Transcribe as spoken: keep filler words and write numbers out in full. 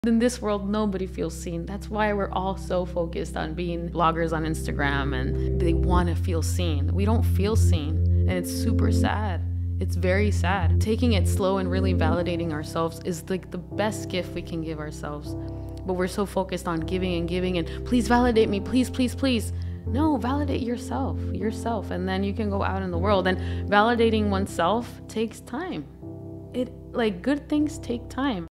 In this world, nobody feels seen. That's why we're all so focused on being bloggers on Instagram, and they want to feel seen. We don't feel seen, and it's super sad. It's very sad. Taking it slow and really validating ourselves is like the best gift we can give ourselves. But we're so focused on giving and giving and please validate me, please, please, please. No, validate yourself, yourself, and then you can go out in the world. And validating oneself takes time. It, like, good things take time.